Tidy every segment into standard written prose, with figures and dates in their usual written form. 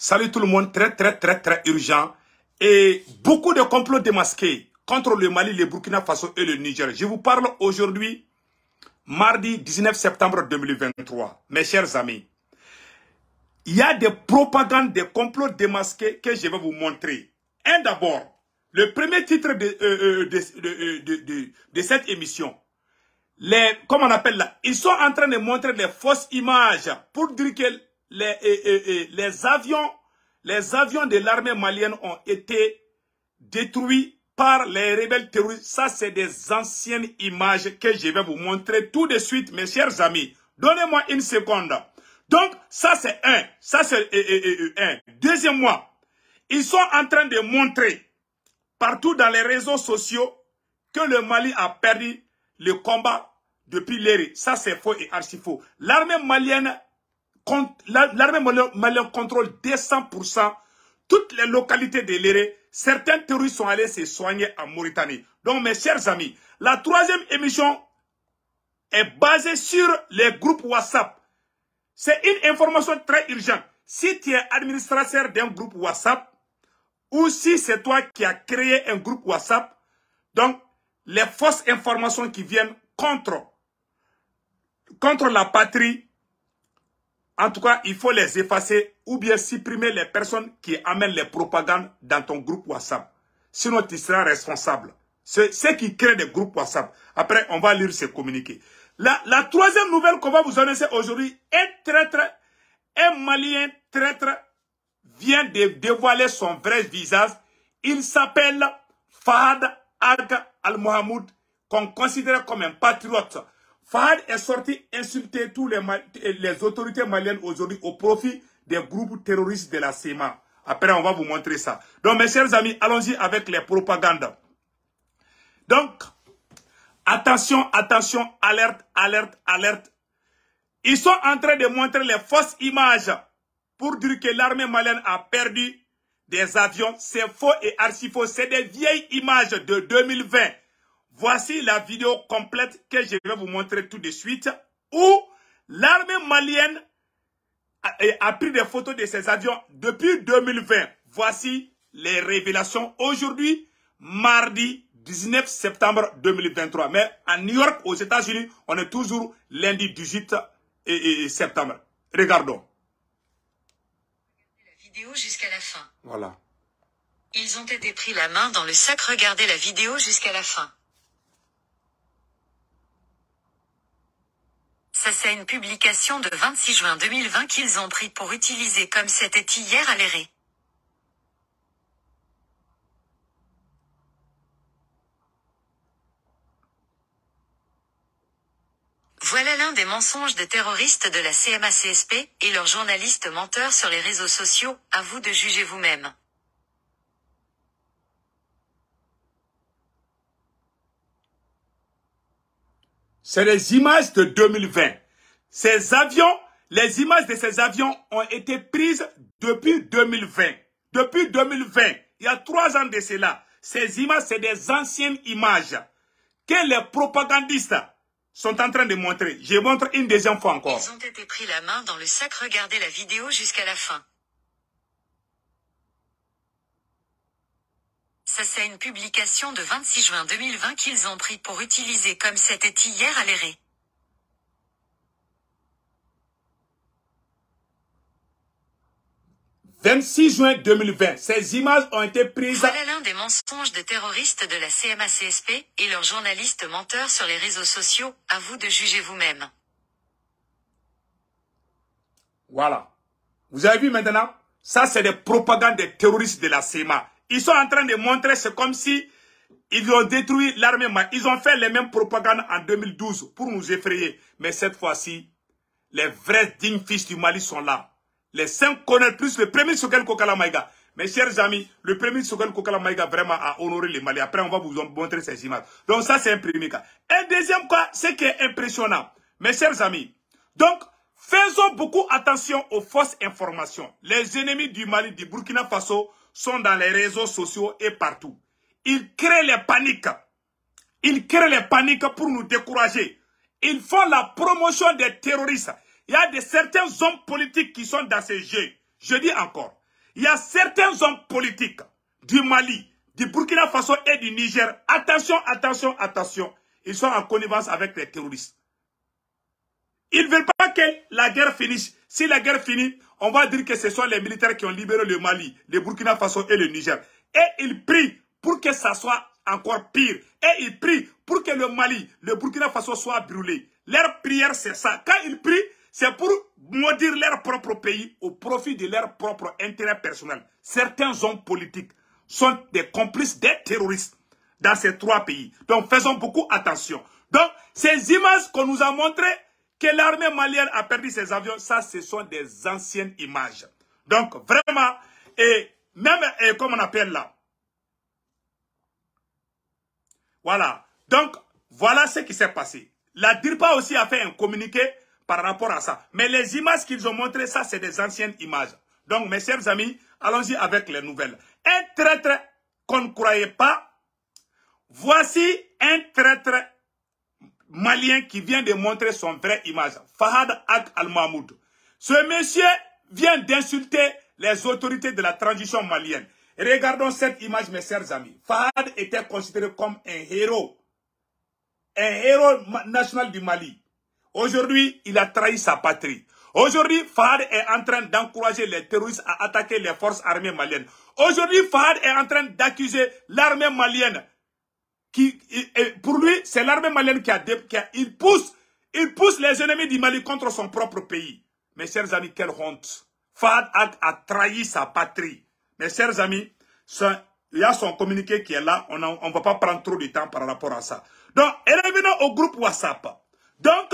Salut tout le monde, très urgent. Et beaucoup de complots démasqués contre le Mali, le Burkina Faso et le Niger. Je vous parle aujourd'hui, mardi 19 septembre 2023. Mes chers amis, il y a des propagandes, des complots démasqués que je vais vous montrer. Un d'abord, le premier titre de cette émission. Comment on appelle là? Ils sont en train de montrer des fausses images pour dire que les avions de l'armée malienne ont été détruits par les rebelles terroristes. Ça, c'est des anciennes images que je vais vous montrer tout de suite, mes chers amis. Donnez-moi une seconde. Donc, ça, c'est un. Ça, c'est un. Deuxièmement, ils sont en train de montrer partout dans les réseaux sociaux que le Mali a perdu le combat depuis l'Éré. Ça, c'est faux et archi faux. L'armée malienne contrôle 200% toutes les localités de l'Éré. Certains terroristes sont allés se soigner en Mauritanie. Donc, mes chers amis, la troisième émission est basée sur les groupes WhatsApp. C'est une information très urgente. Si tu es administrateur d'un groupe WhatsApp, ou si c'est toi qui as créé un groupe WhatsApp, donc les fausses informations qui viennent contre la patrie, en tout cas, il faut les effacer ou bien supprimer les personnes qui amènent les propagandes dans ton groupe WhatsApp. Sinon, tu seras responsable. C'est ceux qui créent des groupes WhatsApp. Après, on va lire ces communiqués. La troisième nouvelle qu'on va vous annoncer aujourd'hui, un Malien traître vient de dévoiler son vrai visage. Il s'appelle Fahad Al-Mohamoud, qu'on considère comme un patriote. Fahad est sorti insulter tous les autorités maliennes aujourd'hui au profit des groupes terroristes de la CEMA. Après, on va vous montrer ça. Donc, mes chers amis, allons-y avec les propagandes. Donc, attention, alerte. Ils sont en train de montrer les fausses images pour dire que l'armée malienne a perdu des avions. C'est faux et archi faux. C'est des vieilles images de 2020. Voici la vidéo complète que je vais vous montrer tout de suite, où l'armée malienne a pris des photos de ces avions depuis 2020. Voici les révélations aujourd'hui, mardi 19 septembre 2023. Mais à New York, aux États-Unis, on est toujours lundi 18 septembre. Regardons. La vidéo jusqu'à la fin. Voilà. Ils ont été pris la main dans le sac. Regardez la vidéo jusqu'à la fin. Ça, c'est une publication de 26 juin 2020 qu'ils ont pris pour utiliser comme c'était hier à l'Éré. Voilà l'un des mensonges des terroristes de la CMA-CSP et leurs journalistes menteurs sur les réseaux sociaux. À vous de juger vous-même. C'est les images de 2020. Ces avions, les images de ces avions ont été prises depuis 2020. Depuis 2020, il y a 3 ans de cela. Ces images, c'est des anciennes images que les propagandistes sont en train de montrer. Je montre une deuxième fois encore. Ils ont été pris la main dans le sac. Regardez la vidéo jusqu'à la fin. Ça, c'est une publication de 26 juin 2020 qu'ils ont pris pour utiliser comme c'était hier à l'Éré. « 26 juin 2020, ces images ont été prises... » Voilà l'un des mensonges des terroristes de la CMA-CSP et leurs journalistes menteurs sur les réseaux sociaux. À vous de juger vous-même. Voilà. Vous avez vu maintenant? Ça, c'est des propagandes des terroristes de la CEMA. Ils sont en train de montrer, c'est comme si ils ont détruit l'armée. Ils ont fait les mêmes propagandes en 2012 pour nous effrayer. Mais cette fois-ci, les vrais dignes fils du Mali sont là. Les 5 colonels plus le premier Sokel Kokala Maïga. Mes chers amis, le premier Sokel Kokala Maïga vraiment a honoré les Mali. Après, on va vous montrer ces images. Donc ça, c'est un premier cas. Un deuxième cas, ce qui est impressionnant. Mes chers amis, donc, faisons beaucoup attention aux fausses informations. Les ennemis du Mali, du Burkina Faso, sont dans les réseaux sociaux et partout. Ils créent les paniques. Ils créent les paniques pour nous décourager. Ils font la promotion des terroristes. Il y a certains hommes politiques qui sont dans ces jeux. Je dis encore, Il y a certains hommes politiques du Mali, du Burkina Faso et du Niger. Attention, attention, attention. Ils sont en connivence avec les terroristes. Ils ne veulent pas que la guerre finisse. Si la guerre finit, on va dire que ce sont les militaires qui ont libéré le Mali, le Burkina Faso et le Niger. Et ils prient pour que ça soit encore pire. Et ils prient pour que le Mali, le Burkina Faso soit brûlé. Leur prière, c'est ça. Quand ils prient, c'est pour maudire leur propre pays au profit de leur propre intérêt personnel. Certains hommes politiques sont des complices des terroristes dans ces trois pays. Donc faisons beaucoup attention. Donc ces images qu'on nous a montrées, que l'armée malienne a perdu ses avions, ça ce sont des anciennes images. Donc vraiment, et même, comme on appelle là. Voilà. Donc voilà ce qui s'est passé. La DIRPA aussi a fait un communiqué par rapport à ça. Mais les images qu'ils ont montrées, ça c'est des anciennes images. Donc mes chers amis, allons-y avec les nouvelles. Un traître qu'on ne croyait pas. Voici un traître malien qui vient de montrer son vrai image. Fahad Ag Al-Mahmoud. Ce monsieur vient d'insulter les autorités de la transition malienne. Regardons cette image, mes chers amis. Fahad était considéré comme un héros. Un héros national du Mali. Aujourd'hui, il a trahi sa patrie. Aujourd'hui, Fahad est en train d'encourager les terroristes à attaquer les forces armées maliennes. Aujourd'hui, Fahad est en train d'accuser l'armée malienne. Pour lui, c'est l'armée malienne il pousse les ennemis du Mali contre son propre pays. Mes chers amis, quelle honte. Fahad a trahi sa patrie. Mes chers amis, il y a son communiqué qui est là. On ne va pas prendre trop de temps par rapport à ça. Donc, revenons au groupe WhatsApp. Donc,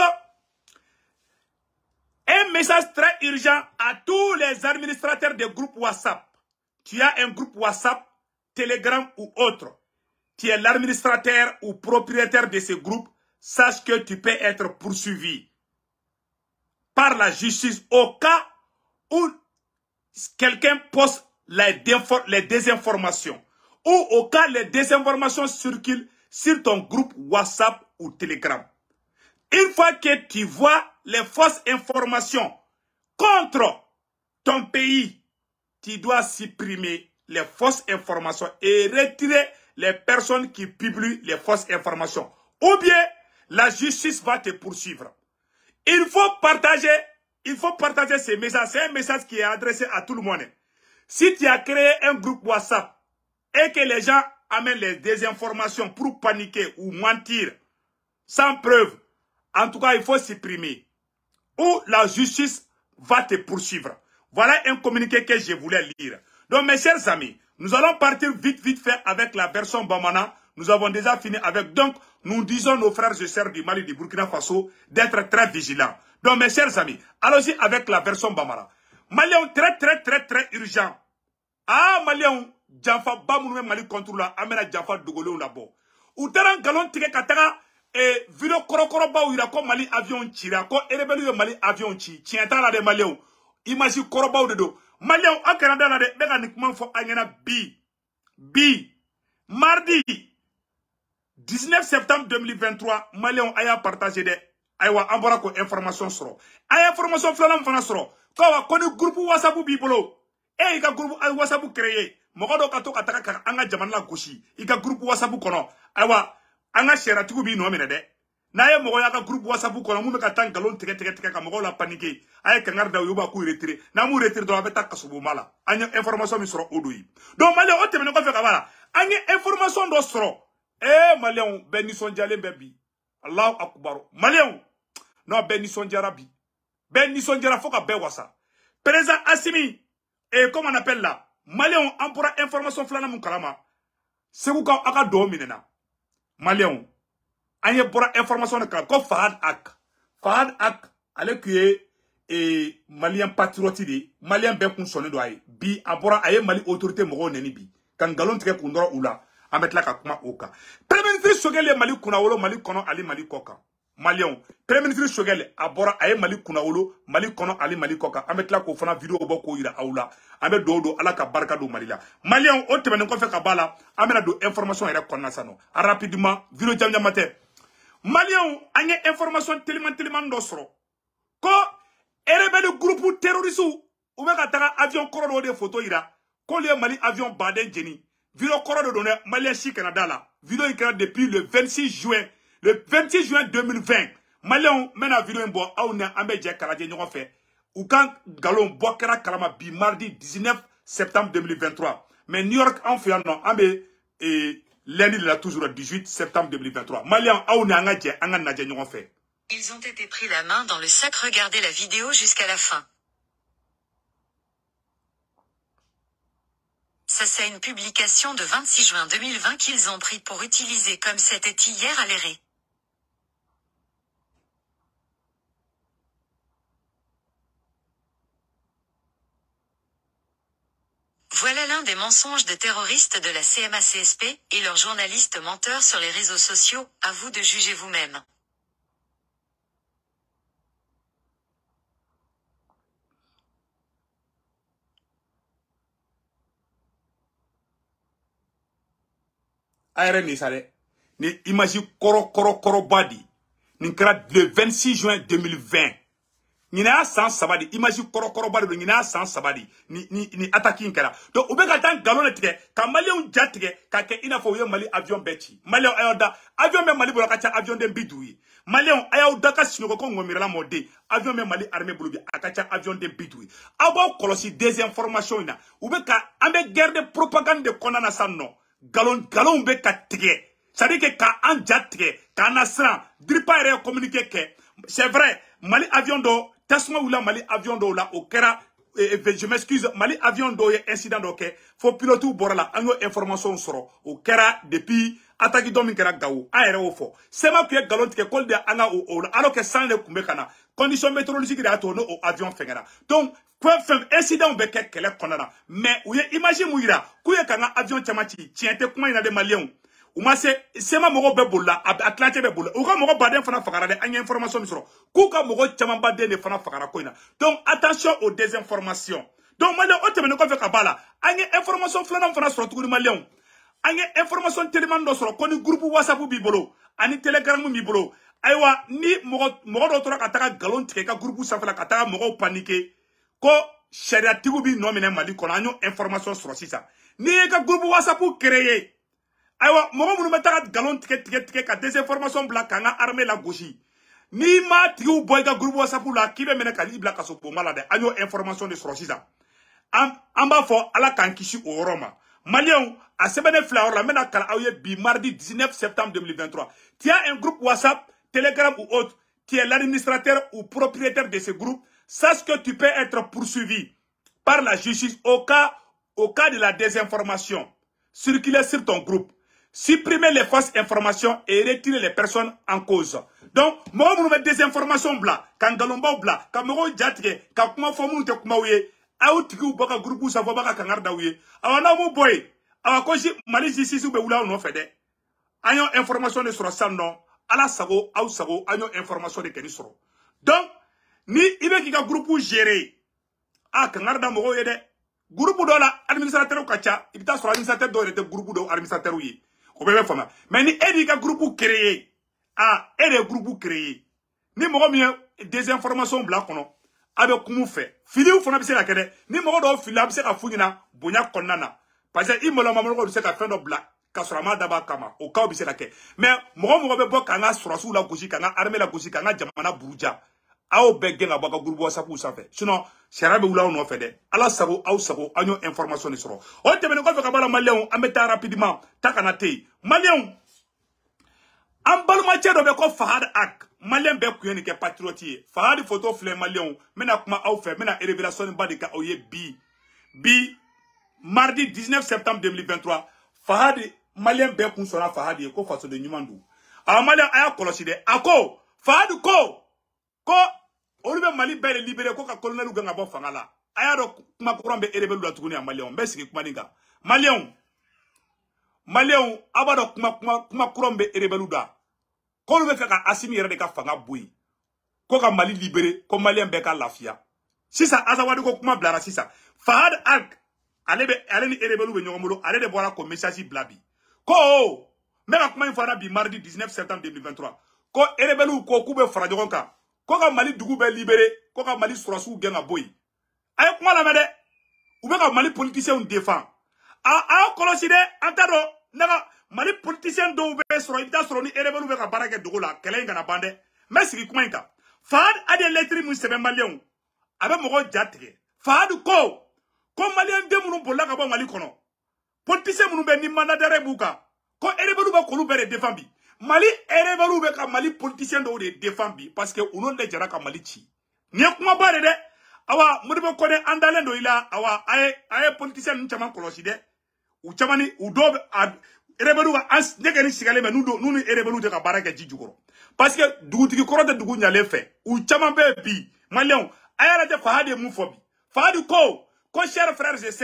un message très urgent à tous les administrateurs des groupes WhatsApp. Tu as un groupe WhatsApp, Telegram ou autre. Tu es l'administrateur ou propriétaire de ce groupe. Sache que tu peux être poursuivi par la justice au cas où quelqu'un poste les désinformations. Ou au cas où les désinformations circulent sur ton groupe WhatsApp ou Telegram. Une fois que tu vois les fausses informations contre ton pays, tu dois supprimer les fausses informations et retirer les personnes qui publient les fausses informations. Ou bien, la justice va te poursuivre. Il faut partager ces messages. C'est un message qui est adressé à tout le monde. Si tu as créé un groupe WhatsApp et que les gens amènent les désinformations pour paniquer ou mentir sans preuve, en tout cas, il faut supprimer. Ou la justice va te poursuivre. Voilà un communiqué que je voulais lire. Donc, mes chers amis, nous allons partir vite fait avec la version Bamana. Nous avons déjà fini avec. Donc, nous disons nos frères et sœurs du Mali, du Burkina Faso, d'être très vigilants. Donc, mes chers amis, allons-y avec la version Bamana. Malion très urgent. Ah, Malion, Janfa Bamounou Mali contrôle la, amena Janfa Dogolo là-bas. Ou taran galon tike katara, et video korokoro ba ou ira ko Mali avion tira, ko erebelu Mali avion ti, tienta la de Malion. Imagine koroba ou de do. Malion, au Canada, la de mécaniquement faut agena bi. Mardi, 19 septembre 2023, Malion aya partagé des aywa ambora ko information soro. Aya information flanam fana soro. Ko wa koni groupe WhatsApp bibolo. E ika groupe WhatsApp créé. Mogodo kato kataka anga jamana la goshi. Ika groupe WhatsApp kono. Aywa anga share tiku bi no mene de. Na ye mogo ya ka groupe WhatsApp kono mu be ka tan galon teke ka mogo la paniquer. Ay kangar da yoba ku retirer. Na mu retirer do abeta kasubu mala. Anya information mi soro odoyi. Donc Malion o temene ko fe ka bala. Anya information do soro. Malion ben sondiale bebi. Allahu akbar. Malion non ben sondiara bi. Ben sondiara foka be wasa. Président Assimi et comme on appelle là, Malion en pourra information flana mun kalama. C'est vous quand aka do minena. Malion anye pourra information ka ko Fahad Ak ale kuye et Malien patriote de Malien ben kun sonné do ay bi abora aye Mali autorité mo neni bi kan galon tike kundoro ula ametla ka kuma oka premier ministre sogele Mali kunawolo Mali kono ali Mali koka Malion premier ministre sogele abora aye Mali kunawolo Mali kono ali Mali koka ametla ko fana video boko ira aula ame do ala ka barka do Malila Malion o temene ko fe ka bala amena do information ere konna sano rapidement video jamja matin Malion anye information tellement do soro ko erebelu groupe terroriste ou bien ka avion koro de photo ira ko le Mali avion baden jeni vidéo koro de donner Malien si Canada là vidéo écran depuis le 26 juin 2020 Malien mena vidéo en bois au na ambe je kala je ñoko fait ou quand galon bokera kalama bi mardi 19 septembre 2023 mais New York en fait non ambe et lundi là toujours le 18 septembre 2023 Malien au na nga je anga na je ñoko fait. Ils ont été pris la main dans le sac. Regardez la vidéo jusqu'à la fin. Ça c'est une publication de 26 juin 2020 qu'ils ont pris pour utiliser comme c'était hier à l'éré. Voilà l'un des mensonges des terroristes de la CMA-CSP et leurs journalistes menteurs sur les réseaux sociaux. À vous de juger vous-même. Ayre ni sare ni image koro badi ni kra le 26 juin 2020 ni na sans sabadi image koro badi ni na sans sabadi ni attacking kara donc obe ka tan galon tike ka malien jatike ka ke ina fo yo Mali avion bechi malien ayoda avion me Mali bola ka cha avion de bidouyi malien ayoda ka sino ko ngomira la mode avion me Mali armée bulubi akacha avion de bidouyi abo kolosi des informations ina obe ka ambe guerre de propagande de konana sanno galon be ka tige ça dit que ka an jatike ka nasran dripa ere communiquer que c'est vrai Mali avion do tasma ou la Mali avion do la au kera je m'excuse Mali avion do ye incident do ke faut pilote ou borala anyo information soro au kera depuis attaque do min kera gawo a ere o fo c'est ma que galon tike kol de ana o alors que sans le kumbe kana condition météorologique de atono au avion fengera donc quoi fait incident be ke kele konana mais ou ye imagine muira ku ye kana avion chamati tiente kuma ina de Malien ou ma c'est ma mogo be bolla Atlantique be bolla ou ka mogo baden fana fakara de anya information misro ku ka mogo chama baden de fana fakara ko ina donc attention aux désinformations donc Malien o teme ko fe ka bala anya information flana fana soro tukuri Malien anya information tellement do soro ko ni groupe WhatsApp bi bolo ani Telegram mi bolo aywa ni mogo do tora ka taka galon tike ka groupe safala ka taka mogo paniquer ko sharia tigu bi nomine Mali kono anyo information soro sisa ni ka groupe WhatsApp créer aywa mogo munu meta galon tike ka désinformation bla kanga armée la gauche ni ma tigu boy ka groupe WhatsApp la kibe mena ka libla ka so pomala de anyo information de soro sisa amba fo ala kan kishi o Roma Malien a sebene flower la mena kala awye bi mardi 19 septembre 2023 tu as un groupe WhatsApp Telegram ou autre tu es l'administrateur ou propriétaire de ce groupe sache que tu peux être poursuivi par la justice au cas de la désinformation circuler sur ton groupe. Supprimer les fausses informations et retirer les personnes en cause. Donc, moi, je me désinformation bla, quand galomba bla, quand je jatke, quand je me te kumaouye, aoutiki ou baka groupe ou savo baka kangarda ouye. Awana mou boy, awakoji mali jisi ou be oula ou non fede. Ayon information de sur ça non, ala sago, aou sago, ayon information de keni soro. Donc, ni ibe ki ka groupe ou gérer. Ah, kangarda mou yede. Groupe do la administrateur ou kacha, ibita sur administrateur do yede groupe do administrateur ou ye. Mais ni edi ka groupe créé ah edi groupe créé ni mogo mi des informations bla kono abe kumu fait fili ou fona bise la kede ni mogo do fili abise ka funyina bonya konnana parce que imola mamolo do se ka fendo bla ka surama daba kama au cas bise la ke mais mogo be bo kanga surasu la goji kanga armée la goji kanga jamana buruja aw be genga baka groupe WhatsApp ou ça fait sinon serabe oula on fait de ala sago aw sago anyo information ni soro o tebe ko fe ka bala Malien ameta rapidement takanate Malien ambalma chedo be ko Fahad Ak Malien be kuyeni ke patriote Fahad photo flé Malien mena kuma aw fe mena révélation badika oye bi mardi 19 septembre 2023 Fahad Malien be kun sona Fahad ko faso de nyumandu a Malien aya koloside ako Fahad ko Olive Mali belle libéré ko ka colonel ganga bo fangala aya do kuma kurambe erebelu la tuguni ya Malien be sigi kuma ninga Malien abado kuma kurambe erebelu da ko be fe ka asimi yere de ka fanga boyi ko ka Mali libéré ko Malien be ka lafia sisa azawadi ko kuma blara sisa Fahad Ak ale ni erebelu be nyomolo ale de bola ko message blabi ko mera kuma infana bi mardi 19 septembre 2023 ko erebelu ko kube farajogon ka ko ka Mali dugu be libéré ko ka Mali surasu genga boy Aye kuma la mede. Ou bien Mali politicien on défend. A koloside antado naga Mali politicien do be soro ita soro ni erebelu be ka barake dogo la kele ngana bande. Mais sigi kuma inka. Fahad a des lettres mu sebe malien. Abe mogo jatige. Fahad ko malien de munu bolla ka ba Mali kono. Politicien munu be ni mandadere buka. Ko erebelu ba kolu be défend bi. Mali erebelu be ka Mali politicien do de défend bi parce que unon de jara ka Mali chi. Ni kuma bare de awa mudibo kone andalen do ila awa aye politicien nchama koloside u chamani u do erebelu ga ans negeni sigale me nunu erebelu de ka baraka jijugoro parce que dugutigi koro de dugu nyale fe u chama be bi malion ayara de Fahad mu fobi Fahad ko chers frères et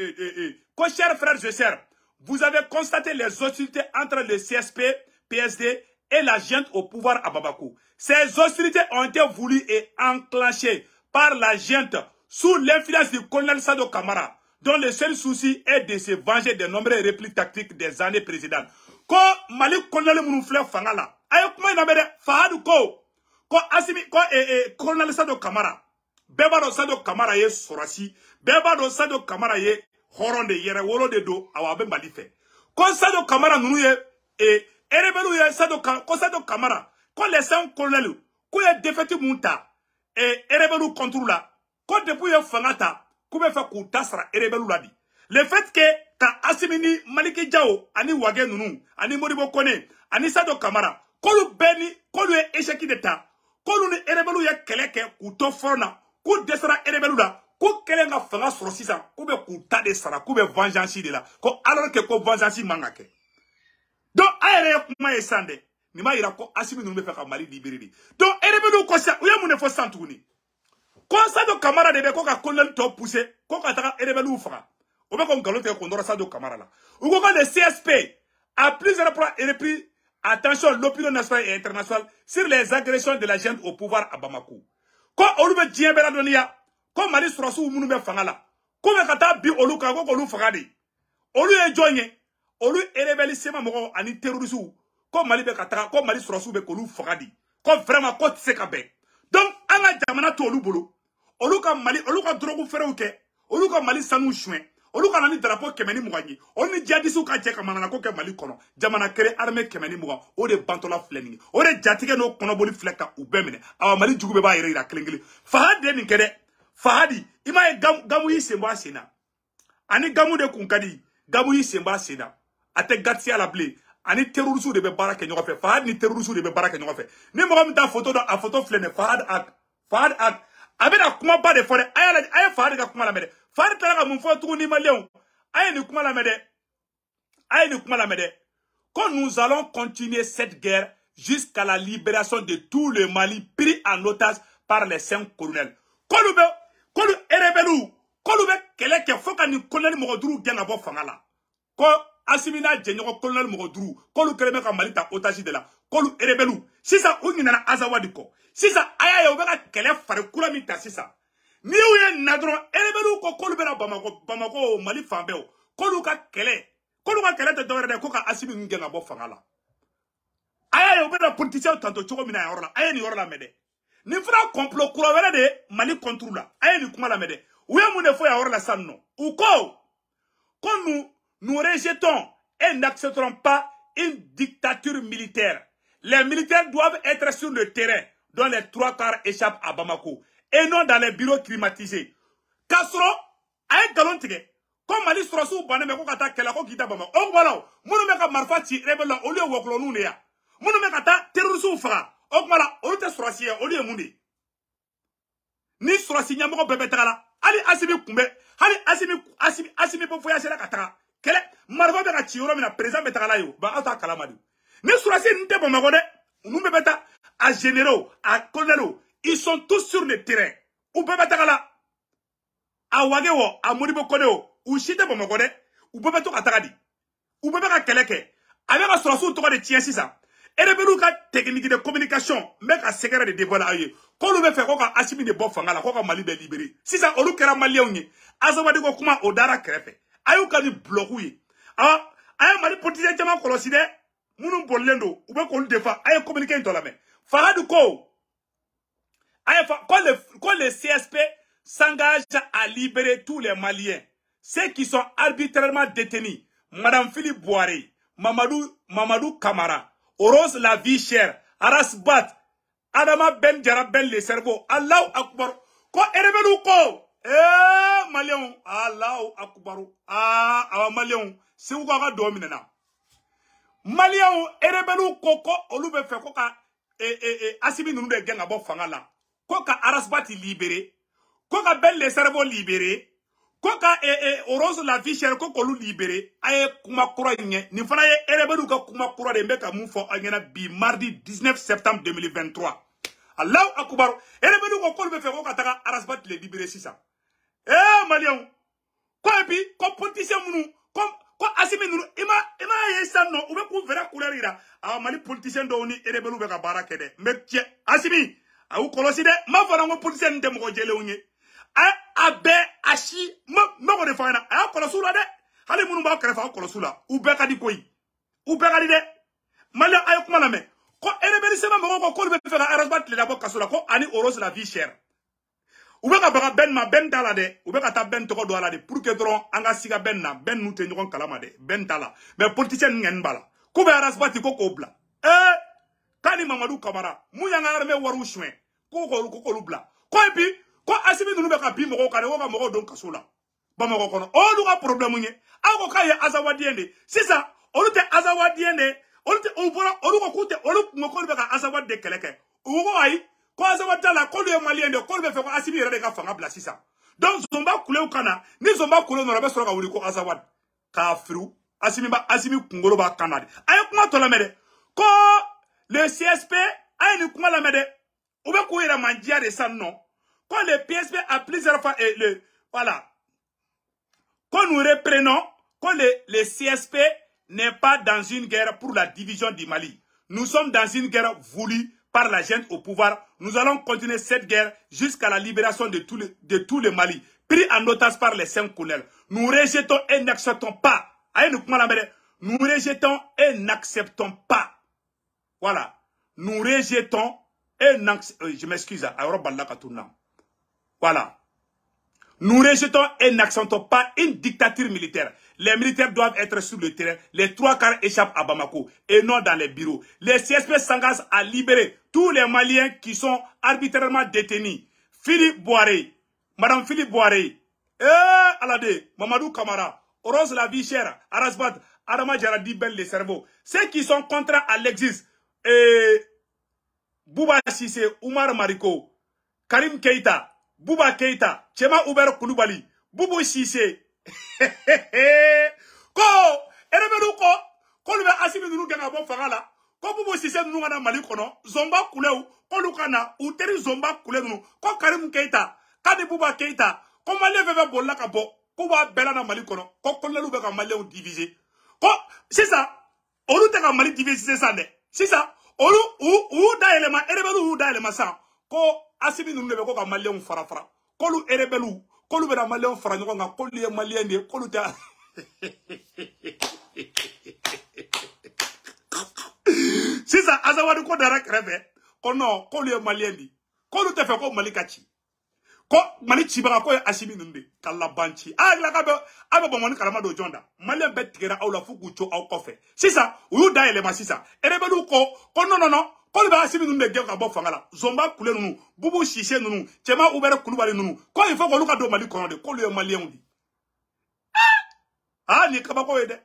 sœurs vous avez constaté les hostilités entre le CSP PSD et la junte au pouvoir à Bamako. Ces hostilités ont été voulues et enclenchées par la junte sous l'influence du colonel Sado Kamara, dont le seul souci est de se venger des nombreux replis tactiques des années précédentes. Ko Mali colonel Mounoufle Fangala, ayo kuma inabede Fahad ko Asimi ko colonel Sado Kamara, beba do Sado Kamara ye sorasi, beba do Sado Kamara ye horonde yere wolo de do awabe Mali fe. Ko Sado Kamara nunu ye erebelu ye Sado Kamara, ko les 5 colonels ko ye défaite munta erebelu contrôle la ko depuis ye fangata ko be fa ku tasra erebelu la di le fait que ka Asimini Maliki Diao ani wage nunu ani Modibo Kone ani Sado Kamara kolu ye échec d'état kolu ni erebelu ye keleke ku to forna ku desra erebelu la ku kelenga fanga soro sisan ku be ku ta de sara ku be vengeance de la ko alors que ko vengeance mangake donc ayere kuma ye sande ni ma ira ko Asimi nunu be fa ka Mali libérer donc erebelu ko sa uya mune fo santuguni ko Sado Kamara de be ko ka colonel to pousser ko ka taka erebelu faga o be ko ngalote ko ndora Sado Kamara la ou ko le CSP a plusieurs fois repris attention l'opinion nationale et internationale sur les agressions de la junte au pouvoir à Bamako ko olu be dien be la donia ko Mali sorosu munu be fanga la ko be kata bi olu ka ko olu faga de olu e jogne olu erebeli sema mo ani terroristes ko Mali be kata ko Mali sorosu be ko olu faga di ko vraiment ko tse ka be donc anga jamana to olu bolo olu ka Mali olu ka drogu ferew ke olu ka Mali sanu chouin olu ka nani drapeau kemeni mugani oni jadisu ka je ka manana ko ke Mali kono jamana kere armée kemeni muga o de bantola fleni o de jatige no kono boli fleka u bemene awa Mali jugu be ba yere ira kelengeli Fahad de ni kede Fahadi ima gamu yi semba sena ani gamu de kunkadi gamu yi semba sena ate gatsi ala ble ani terroristes de be baraka nyogo fe Fahad ni terroristes de be baraka nyogo fe ni mo am ta photo do a photo flene Fahad ak abena kuma ba de fore aye Fahad ka kuma la mede Fahad tala ka mun fo tugu ni malien aye ni kuma la mede quand nous allons continuer cette guerre jusqu'à la libération de tout le Mali pris en otage par les 5 colonels kolu erebelu kolu be keleke foka ni colonel mogoduru genga bo fangala ko Asimina jenyo colonel mogoduru kolu keleme ka Mali ta otage de la kolu erebelu sisa unina azawadi ko sisa aya yo beka kele fare kula mi ta sisa ni uye nadro erebelu ko kolu bela Bamako Mali fambeo kolu ka kele te dore de ko ka Asimi ngenga bo fangala aya yo bela politicien tanto chogo mina yorla aya ni yorla mede ni fera complot kura wele de Mali contrôle la aye ni kuma la mede uye mune fo ya yorla sanno ou ko nous rejetons et n'accepterons pas une dictature militaire. Les militaires doivent être sur le terrain, dont les 3/4 échappent à Bamako, et non dans les bureaux climatisés. Kasro, aye galontige, comme Mali sorosu baneme ko kata kelako kita Bamako. Oh voilà, munu meka marfati rebella au lieu woklo nu ne ya. Munu meka ta terroristes fra. Oh voilà, au lieu sorasi au lieu mundi. Ni sorasi nyamoko bebe tagala. Ali Asimi kumbe, ali Asimi po voyager la katara. Kele marva be ka chioro mina président betala yo ba ata kalamadi ne surasi nte Bamako de nous be beta à généraux à colonels ils sont tous sur le terrain ou be beta kala a wagewo a Modibo Kone ou chite Bamako de ou be beto katagadi ou be ka keleke avec la surasu to de tien sisa erebelu ka technique de communication mais ka secret de dévoiler aye ko lu be fe ko ka Asimi de bo fangala ko ka Mali be libéré sisa olu kera malien ni azawadi ko kuma odara krefe ayo kani bloku ye ayo Mali politicien jama koloside munu bollendo ube ko lu defa ayo communiquer to la mais Fahad ko ayo ko le CSP s'engage à libérer tous les Maliens, ceux qui sont arbitrairement détenus, Madame Philippe Boiré, Mamadou Kamara, Rose la vie chère, Aras Bat, Adama Ben Jara Ben le cerveau, Allahu Akbar, ko erebelu ko, Malion, Allahu Akbar, Malion, c'est où qu'on va dominer là. Malion, erebelu ko, olube fe ko ka, Assimi nous de gang abo fangala, ko ka Aras Bat libéré, ko ka Ben le cerveau libéré, Koka Rose la vie chère ko kolu libéré aye kuma kura nye ni fana ye erebedu ka kuma kura de mbeka mufo angena bi mardi 19 septembre 2023 Allahu akbar erebedu ko kolu be fe ko kataka Arasbat le libéré sisa Malion ko epi ko politicien munu ko Assimi nunu ima ye sanno ube ku vera couleur Mali politicien do ni erebedu be ka baraka de mbekje Assimi awu kolosi de ma fana ngo politicien nte mo jele unye abe ashi mako de fana aya kolosula de hali munu ba krefa kolosula ube ka di koyi ube ka di de mala ay kuma la me ko erebeli sema mako ko be fera Arasbat le dabo kasula ko ani Rose la vie chère ube ka baga ben ma ben dala de ube ka ta ben to do ala de pour que dron anga siga ben na ben nu te nyon kalama de ben dala mais politicien ngen bala ko be Arasbat ko bla kani Mamadou Kamara mu yanga arme waru chwen ko lubla ko epi ko Assimi nunu be ka bi mogo kare wo ka mogo don kasola ba mogo kono o lu ka problème nye ako ka ye azawadiende sisa olu te azawadiende olu te olu ko kute olu ngoko be ka azawade keleke ugo ai ko azawadala ko le maliende ko be fe ko Assimi yere de ka fanga bla sisa donc zomba kule kana ni zomba kule no be so ka wuri ko azawad ka fru Assimi kungolo ba kanadi ay kuma to la mede ko le CSP ay ni kuma la mede ube ko yere manjia de san non. Quand le PSP a plusieurs fois, voilà, quand nous reprenons, quand le CSP n'est pas dans une guerre pour la division du Mali, nous sommes dans une guerre voulue par la junte au pouvoir. Nous allons continuer cette guerre jusqu'à la libération de tout le Mali, pris en otage par les 5 colonels. Nous rejetons et n'acceptons pas. Nous rejetons et n'acceptons pas. Voilà. Nous rejetons et n'acceptons. Je m'excuse. Voilà. Nous rejetons et n'acceptons pas une dictature militaire. Les militaires doivent être sur le terrain. Les 3/4 échappent à Bamako et non dans les bureaux. Les CSP s'engagent à libérer tous les Maliens qui sont arbitrairement détenus. Philippe Boiré, Madame Philippe Boiré, Alade, Mamadou Kamara, Rose la vie chère, Arasbat, Adama Jaradi Ben les cerveaux. Ceux qui sont contraints à l'exil, Bouba Sissé, Oumar Mariko, Karim Keita, Bouba Keita, Chema Ouber Koulibaly, Boubou Sissé. Ko, erebelu ko lube Assimi nunu genga bon fangala, ko Boubou Sissé nunu ngana Mali kono, zomba kuleu, ko lukana, uteri zomba kule nunu, ko Karim Keita, kadi Bouba Keita, ko Mali veve bolla ka bo, ko wa bela na Mali kono, ko kolelu be ka Mali ou divisé. Ko, c'est ça, olu te ka Mali divisé c'est ça ne, c'est ça, olu ou da elema, erebelu ou da elema sa, ko Assimi nunu be ko ka Mali ou farafara, ko lu erebelu, ko lu be na Mali ou fara nyoko nga, ko lu ye Mali ende, ko lu te si ça azawadu ko dara kreve ko non ko le maliendi ko lu te fe ko Mali kachi ko Mali chibara ko Assimi nunde kala banchi la ka be aba bon kalama do jonda Mali be tigera aw la fuku cho aw kofe si ça uyu da ele ma si ça erebelu ko non ko lu ba Assimi nunde ge ka bo fangala zomba kule nunu Boubou Sissé nunu Chema Ouber Koulibaly nunu ko il faut ko lu ka do Mali kono de ko le maliendi ni kaba ko yede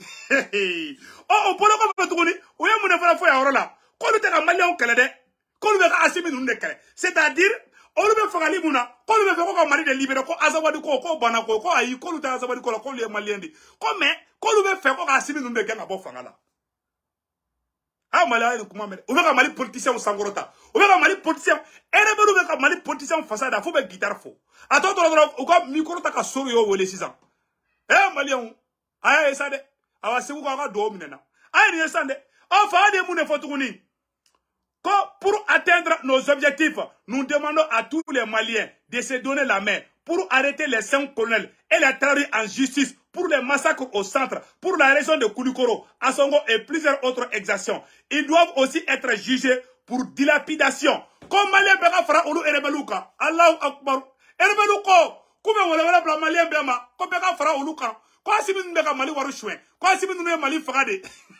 polo ko betuguni o ye mun fana fo ya horola ko lu te ka Malien kele de ko lu be ka Assimi nunu de kele c'est-à-dire o lu be fagali muna ko lu be fe ko ka Mali de libérer ko azawadi ko bana ko ayi ko lu te azawadi ko ko lu ye Malien di ko mais ko lu be fe ko ka Assimi nunu de ganga bo fangala Mali ay kuma mere o be ka Mali politicien sangorota o be ka Mali politicien erebelu be ka Mali politicien fasada fo be guitar fo ato o ko micro ta ka soro yo wole 6 ans Malien aya esade awa segu ko aka do minena aya ni esande o fa de mune fotuguni ko pour atteindre nos objectifs nous demandons à tous les Maliens de se donner la main pour arrêter les 5 colonels et les traduire en justice pour les massacres au centre, pour la région de Koulikoro, Assongo et plusieurs autres exactions. Ils doivent aussi être jugés pour dilapidation. Comme Malien Bega Fara Olu Erebeluka, Allahu Akbar, rebelle ko kuma wala bla malien bema ko be ka fara olukan ko asimi nbe ka mali waru chouin ko asimi nbe mali fagade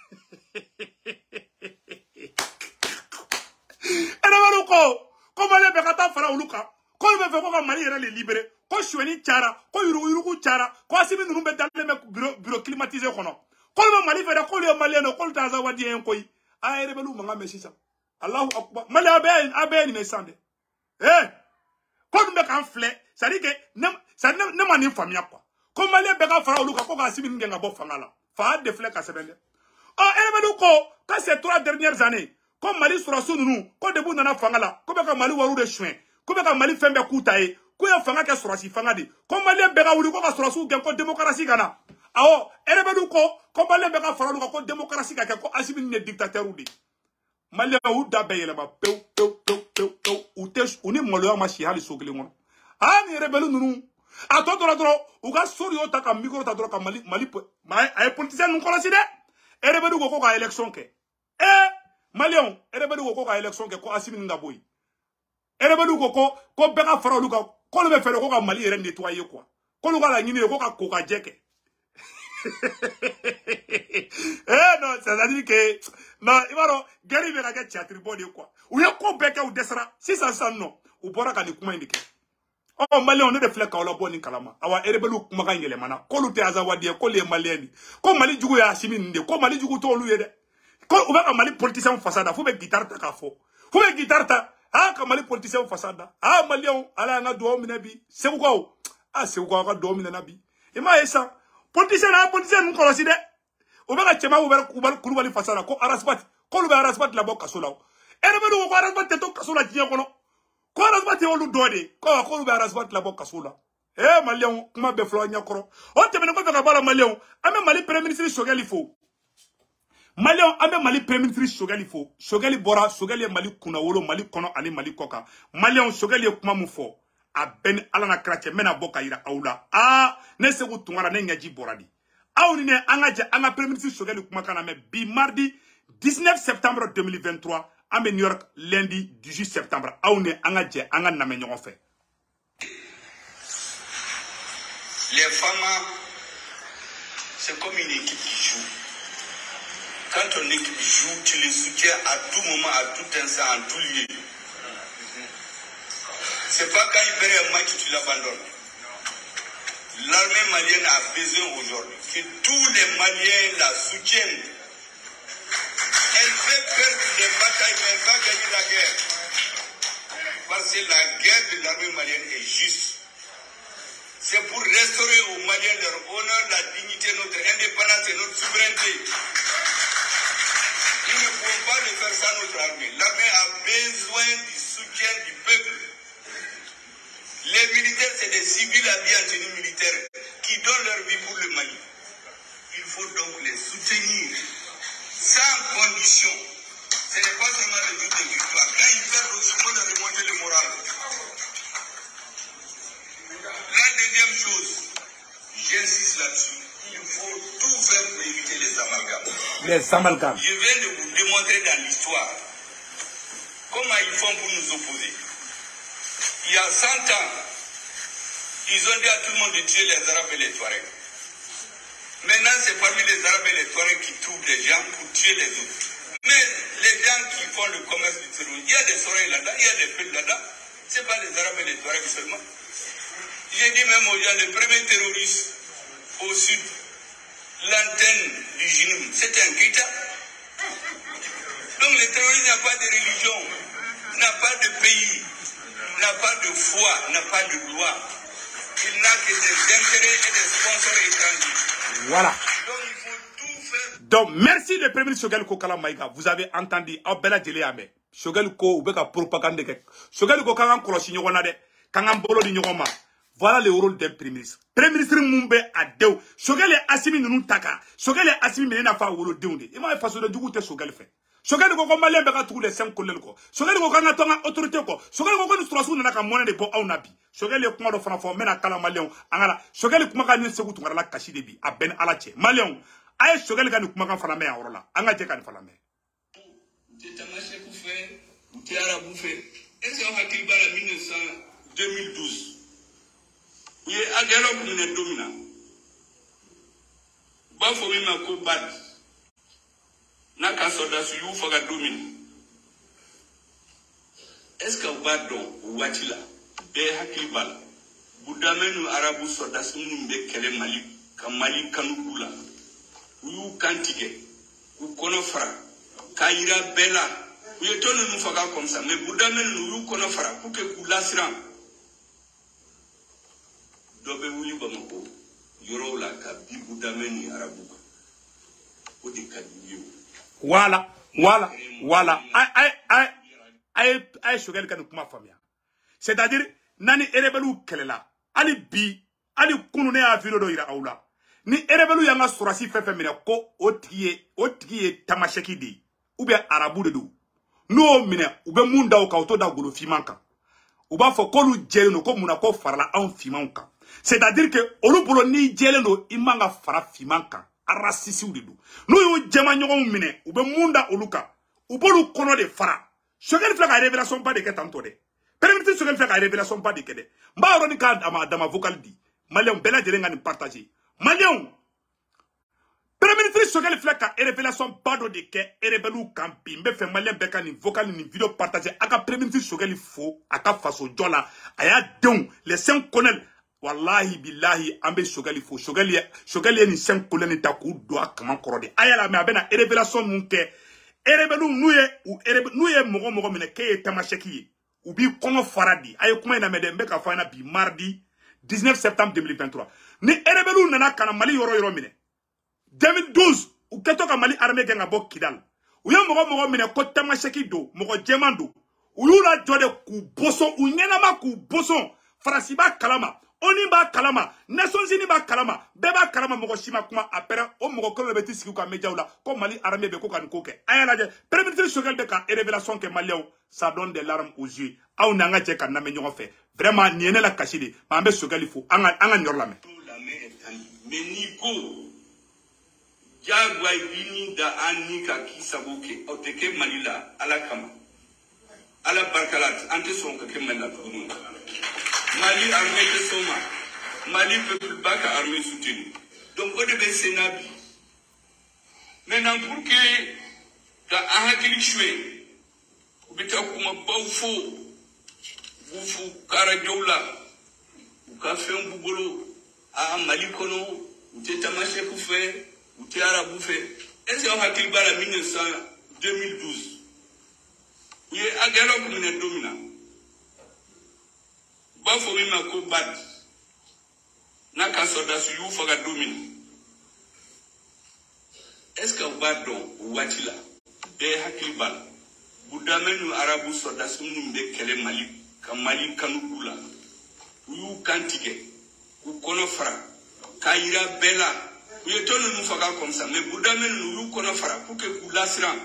rebelle ko malien be ka ta fara olukan ko be fe ko ka mali yere le libérer ko chouini tiara ko yurugu tiara ko asimi nbe dalé bureau climatisé kono ko be mali fe da ko le malien no ko ta za wadi en koy ay rebelle manga mesisa Allahu akbar mali abe ni mesande ko dum be kan flé ça dit que ne mani famia quoi comme malien be ka fara oluka ko ka simi ngenga bo fangala fa de flé ka sebende rebelle ko quand ces 3 dernières années comme Mali sura sununu ko de bu nana fangala ko be ka Mali waru de chouin ko be ka Mali fembe kutaye ko ya fanga ka sura si fanga de ko malien be ka wuri ko ka sura su gen ko démocratie gana awo rebelle ko malien be ka fara oluka ko démocratie ka ko asimi ne dictateur ou de malien ou da be yele ba pew ou te uni molo ma shi hali sogele ngono ani rebelle nunu a to doro u ga sori o ta ka micro ta doro ka mali ay politicien nu kolosi de rebelle ko ka élection ke malien rebelle ko ka élection ke ko asimi nga boy rebelle ko be ka fara luka ko le be fere ko ka mali yere nettoyer quoi ko lu ga la nyine ko ka jeke non ça veut dire que non ibaro gari be ka théâtre body quoi ou ye ko beke ou desra si ça non ou bora ka ni kuma indike oh malien ne de flek ka wala boni kalama awa rebelle kuma ka ngele mana ko lu te azawadi ko le malien ko mali jugu ya asimi nde ko mali jugu to lu ye de ko ou ba ka mali politicien fasada fu be guitar ta ka fo fu be guitar ta ka mali politicien fasada malien ala nga do minabi se ko se ko ka do minabi ima esa politicien nu kolosi de o be ka chema u ba kurubali fasada ko arasbat ko lu be arasbat la bokka sola rebelle ko arasbat te to kasola tiye kono ko arasbat te olu dode ko lu be arasbat la bokka sola malien kuma be flo nyakoro o te be ko ka bala malien ame mali premier ministre Choguel fo malien ame mali premier ministre Choguel bora Choguel mali kuna wolo mali kono ani mali koka malien Choguel kuma mu fo a ben ala na krache mena boka ira aula ne se ku tungara ne nyaji boradi aw ni ne anga premier ministre Choguel kuma kana me bi mardi 19 septembre 2023 à New York lundi 18 septembre aw ne anga na me nyon fait. Les femmes c'est comme une équipe qui joue. Quand ton équipe joue, tu les soutiens à tout moment, à tout instant, en tout lieu. C'est pas quand il perd un match, tu l'abandonnes. L'armée malienne a besoin aujourd'hui que tous les Maliens la soutiennent. Elle fait perdre des batailles, mais elle va gagner la guerre. Parce que la guerre de l'armée malienne est juste. C'est pour restaurer aux Maliens leur honneur, la dignité, notre indépendance et notre souveraineté. Nous ne pouvons pas le faire sans notre armée. L'armée a besoin du soutien du peuple. Les militaires, c'est des civils habillés en tenue militaire qui donnent leur vie pour le Mali. Il faut donc les soutenir sans condition. Ce n'est pas seulement le but de victoire. Quand ils perdent, il faut leur remonter le moral. La deuxième chose, j'insiste là-dessus, il faut tout faire pour éviter les amalgames. Les amalgames. Je viens de vous démontrer dans l'histoire comment ils font pour nous opposer. Il y a 100 ans, ils ont dit à tout le monde de tuer les Arabes et les Touaregs. Maintenant, c'est parmi les Arabes et les Touaregs qui trouvent des gens pour tuer les autres. Mais les gens qui font le commerce du terrorisme, il y a des oreilles là-dedans, il y a des feux là-dedans. Ce n'est pas les Arabes et les Touaregs seulement. J'ai dit même aux gens, le premier terroriste au sud, l'antenne du Jinoum, c'était un Keïta. Donc le terrorisme n'a pas de religion, n'a pas de pays, n'a pas de foi, n'a pas de loi. Il n'a que des intérêts et des sponsors étrangers. Voilà. Donc il faut tout faire. Donc merci le premier ministre Choguel Kokala Maïga. Vous avez entendu. Abela Djeleame. Choguel Ko ou beka propagande. Choguel Ko kangan kolosi nyogona de. Kangan bolo di nyogoma. Voilà le rôle d'un premier ministre. Premier ministre Mumbe a deu. Choguel est asimi nunu taka. Choguel est asimi menena fa wolo deunde. Ima e faso de dugu te Choguel fait. Choguel ko malien beka tous les 5 kolel ko. Choguel ko kanga tonga autorité ko. Choguel ko nous trasu nana ka mona de bo aunabi. Choguel e kuma do fana fo mena kala malien angala. Choguel kuma ka ni segu tungara la kashi de bi a ben alache. Malien aye Choguel ka ni kuma kan fana me awrola. Anga je kan fana me. Tu tamaché pour faire, tu as la bouffer. Est-ce qu'on va qu'il la 2012 u ye agɛlɛw minɛ don min na u b'a fɔ min ma ko bad n'a ka sɔrɔdasi y'u faga don min na est-ce que u b'a dɔn o waati la bɛɛ hakili b'a la budamɛ ni arabu sɔrɔdasi minnu bɛ kɛlɛ Mali ka Mali kanu b'u la u y'u kan tigɛ k'u kɔnɔ fara k'a yira bɛɛ la u ye tɔn ninnu faga comme ça mais budamɛ ninnu u y'u kɔnɔ fara pour que k'u lasiran dɔ bɛ wuli Bamako yɔrɔw la ka bi budamɛ ni arabu kan o de ka di u ye. Voilà. Aïe, Choguel ka kuma faamuya. C'est-à-dire nani erebelu kelela ali bi ali kunu ne a video do ira awla ni erebelu yanga surasi fefe mine ko otiye tamasheki di ou bien arabu de do no mine ou be munda o ka to da golo fimanka ou ba fo ko lu jele no ko muna ko farala an fimanka c'est-à-dire que olu bolo ni jele no imanga fara fimanka arasisi de do no yo jema nyogo mine ou be munda oluka ou bolu kono de fara Choguel fait la révélation pas de que tantôt de permettez Choguel fait la révélation pas de que de mba roni ka dama vocal di malien bela jere ngani partager malien permettez Choguel fait la révélation pas de que rebelu campi mbe fait malien beka ni vocal ni vidéo partager aka permettez Choguel fo aka faso jola aya don les 5 colonels wallahi billahi ambe Choguel fo Choguel ni 5 colonels ta ku do akama korode aya la me abena révélation munke erebelu nouye mogo mine ke tamasheki ou bi kono faradi ay kuma ina mede mbeka fana bi mardi 19 septembre 2023 ni erebelu nana kana Mali yoro mine 2012 ou keto ka Mali armée genga bo Kidal ou ya mogo mine ko tamasheki do mogo jemando ou yula jode ku boson ou nyenama ku boson farasiba kalama oni ba kalama Nations Unies ba kalama beba kalama mogo shima kuma apera o mogo ko beti siku ka media la ko Mali armée be ko kan ko ke ayala je permettre Choguel de ka révélation que Maliens ça donne des larmes aux yeux aw nanga je kan na me ñogo fe vraiment ni ene la kashidi ma be Choguel fo anga ñor la me mais niko jagway bini da anika kisaboke oteke Malila ala kama ala barkalat ante son ke Malila Mali armée de Soma, Mali peuple baka armée soutenue. Donc on devait sénabi. Maintenant pour que ta ahakili choué, ou beta kuma baufo, boufu karajola, ou café un boubolo, à Mali kono, ou te tamaché koufé, ou te arabou fait. Est-ce qu'on a qu'il bala 2012? Oui, à Galo comme une domina. Ba fo mi ma ko bad n'a ka sɔrɔdasi y'u faga don min na est-ce que u b'a dɔn o waati la bɛɛ hakili b'a la budamɛ ni arabu sɔrɔdasi minnu bɛ kɛlɛ Mali ka Mali kanu b'u la u y'u kan tigɛ k'u kɔnɔ fara k'a yira bɛɛ la u ye tɔn ninnu faga comme ça mais budamɛ ninnu u y'u kɔnɔ fara pour que k'u lasiran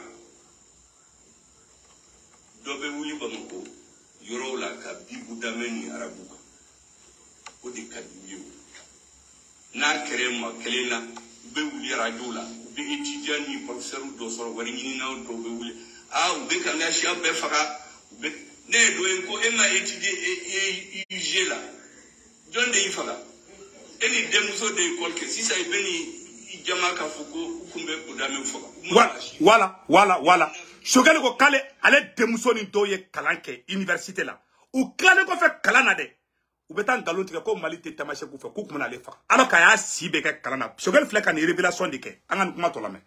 dɔ bɛ wuli Bamako yɔrɔw la ka bi budamɛ ni arabu kan o de ka di u ye n'a kɛra ma kelen na u bɛ wuli radio la u bɛ étudiant ni professeur dɔ sɔrɔ wari ɲininaw dɔw bɛ wuli u bɛ ka n ka siya bɛɛ faga u bɛ ne ye dɔ ye ko e ma étudier UG la jɔn de y'i faga e ni denmuso de école kɛ sisan i bɛ ni jama k'a fɔ ko u kun bɛ budamɛw faga. Voilà. Choguel ko kale ale demuso ni do ye kalan kɛ université la u kilalen kɔfɛ kalan na dɛ u bɛ taa nkalon tigɛ ko Mali tɛ tamasheku fɛ k'u kuma ale faga alors k'a y'a si bɛ kɛ kalan na Choguel filɛ ka nin révélation de kɛ an ka nin kuma tɔ lamɛn.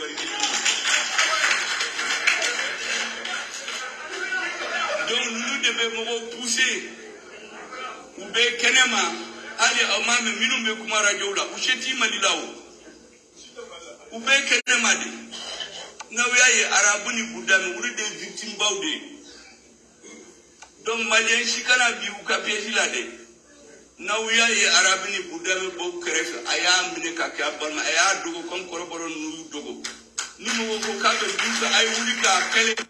Donc nous devons mɔgɔw pousser u bɛ kɛnɛma hali aw ma mɛn minnu bɛ kuma radio la u se t'i Mali la o u bɛ kɛnɛma de. N'aw y'a ye arabu ni budami olu de victime baw de donc malien si kana bi u ka piège la de n'aw y'a ye arabu ni budami baw kɛrɛfɛ a y'a minɛ ka kɛ a balima a y'a dogo comme kɔrɔbɔrɔ ninnu y'u dogo ni mɔgɔ ko k'a bɛ bin fɛ a ye wuli k'a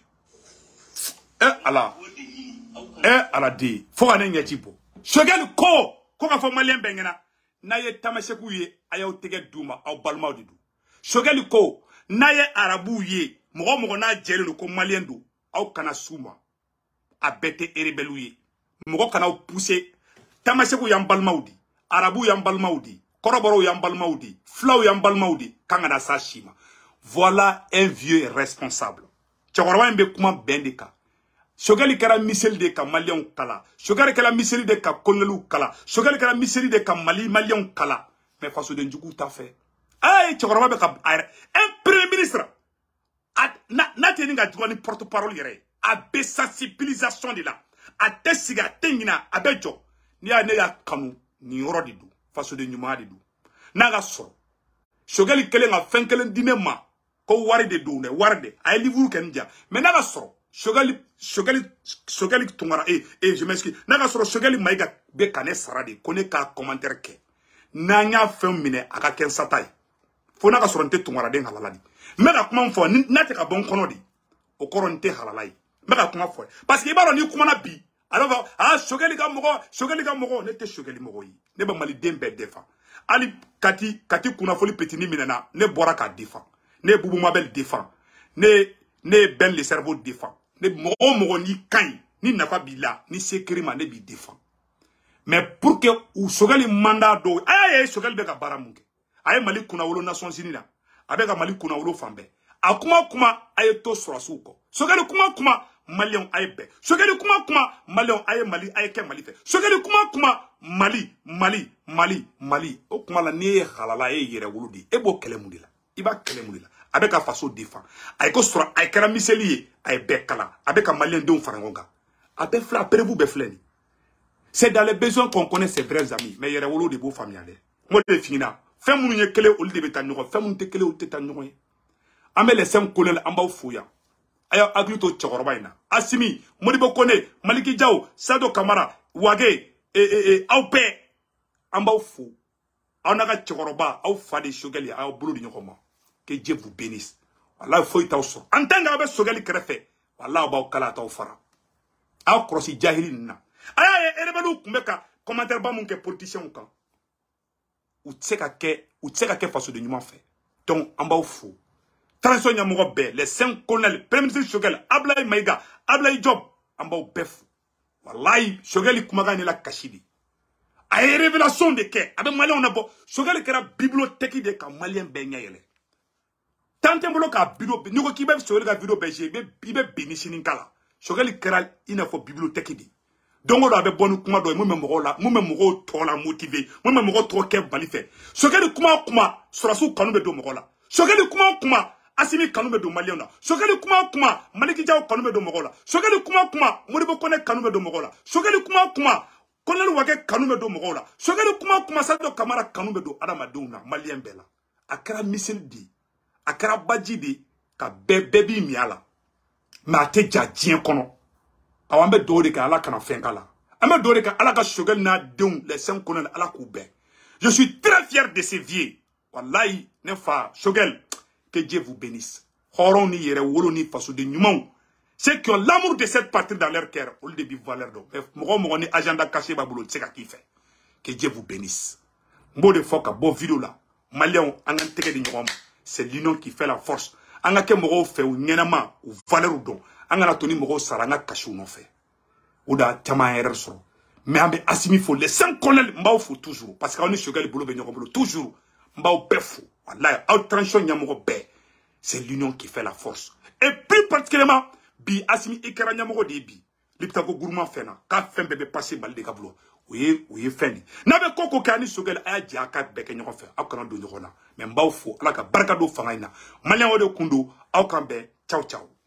kɛlɛ. ala de fo ka ne ɲɛci bɔ Choguel ko k'a fɔ malien bɛɛ ɲɛna n'a ye tamasheku ye a y'aw tɛgɛ d'u ma aw balimaw de don Choguel ko n'a ye arabu ye mɔgɔ n'a jɛlen don ko malien don aw kana s'u ma a bɛɛ tɛ rebelle ye mɔgɔ kana aw pousser tamasheku y'an balimaw di arabu yambalmaudi, koroboro yambalmaudi, flau yambalmaudi, kangana sa shima. Voilà un vieux responsable. Tchokoroba mbe kuma bendika. Shogali kara miseli de ka malion kala. Shogali kara miseli de ka konelu kala. Shogali kara miseli de ka malion kala. Mais face de Ndjoukou t'a fait. Aïe, Tchokoroba be ka un premier ministre. Na teninga douani porte-parole yere. A sensibilisation de la. A tesiga tengina abejo. Ni a ne ya kanu ni yoro di du. Face de nyuma di du. Naga so. Shogali kele nga fenkelen dinema. Ko wari de do ne warde. Ay livre kenja. Mais naga so. Shogali tungara je m'excuse. Naga so Shogali maiga be kane sarade kone ka commentaire ke. Nanya fem mine aka ken satay. Fo naga so nte tungara den halaladi. Mega kuma fo nate ka bon kono di. O koronte halalai. Mega kuma fo. Parce que ibaro ni kuma na bi. Alors Shogali ga mogo ne te Shogali mogo yi. Ne ba mali dembe defa. Ali kati kuna foli petini minena ne bora ka defa. Ne bubu mabel defa. Ne ben le cerveau defa. Ne mogo ni kain ni nafa bila ni sekrima ne bi defa. Mais pour que ou Shogali mandat do aye Shogali be ka bara munke. Aye mali kuna wolo Nations Unies na. Abeka mali kuna wolo fambe. Akuma aye to sorasuko. Shogali kuma Malion aïbe. Shogali kuma Malion aïe Mali aïe ke Mali fait. Shogali kuma Mali. O kuma la ne halala e yere wuludi. Ebo kele mundila. Iba kele mundila. Avec un façon défend. Avec un avec un miselier, avec Bekala, avec un malien de Farangonga. Avec fla, après vous befleni. C'est dans les besoins qu'on connaît ses vrais amis. Mais il y a des beaux familles. Moi, je finis là. Fais mon kele au lieu de bétanuro. Fais mon kele au tétanuro. Amel les 5 colonels en bas fouya. Aya agluto tchorobaina. Asimi, Modibo Kone, Maliki Djao, Sado Kamara, Wage, Aupe, en bas fou. Aonaga tchoroba, au fade Shogali, au boulot de Nyokoma. Que Dieu vous bénisse. Voilà, il faut y avoir. En tant que Shogali Krefe, voilà, on va au Kalata au Fara. Au Krossi Jahilina. Aïe, et rebenou, Kumeka, commentaire Bamunke politicien ou quand. Ou tseka ke façon de nous fait. Donc, en bas au fou. Transition Yamouro Bé, les 5 colonels, Premier ministre Shogali, Ablaï Maïga, Ablaï Job, en bas au bef. Voilà, Shogali Kumaga ne la kachidi. Aïe, révélation de ke, avec Malien on a beau. Shogali Kera bibliothèque de ka Malien Benyayele. Tant que ka vidéo, nous qui même sur la vidéo belge, il be bénissini kala. Shogali Kera, il n'a pas bibliothèque di. Donc on avait bon kuma do, moi même là, moi même trop la motivé, moi même trop qu'elle balifé. Shogali kuma, sera sous kanu be do mola. Shogali kuma, Asimi kanu be do Malien. Shogali kuma, Maliki Djao kanu be do mola. Shogali kuma, Modibo Kone kanu be do mola. Shogali kuma, Kolel Wage kanu be do mola. Shogali kuma, Sado Kamara kanu be do Adamaduna, Malien bela. Akara misil di. Akara badji di ka bebi miala ma te jadien kono awambe dori ka ala kana fenkala ambe dori ka ala ka Shogali na deun les 5 colonels ala ku be. Je suis très fier de ces vieux. Wallahi ne fa Shogali, que Dieu vous bénisse. Horon ni yere wolo ni faso de nyumon. Ceux qui ont l'amour de cette patrie dans leur cœur au lieu de vivre valeur do. Mo ni agenda caché babulo tseka ki fait. Que Dieu vous bénisse. Mbo de foka bo vidéo là. Malien angan teke di nyoma. C'est l'union qui fait la force. Anga ke moro fait ou nyenama ou valeur ou don. Anga na toni moro saranga kachou non fait. Ou da tama erreur so. Mais ambe asimi faut les 5 colonels mbao faut toujours parce qu'on est Shogali bolo be nyoko bolo toujours mbao befou. Wallahi out transition nyamoro be. C'est l'union qui fait la force. Et plus particulièrement bi asimi ikera nyamoro de bi. Liptako gourmand fena ka fen bebe passer bal de kablo. Oui, feni. N'avez koko kani Shogali aya diaka beke nyoko fe. Akana do nyoko na. Mais mbao fo alaka barka do fangaina. Malien ode kundo au kambe. Ciao ciao.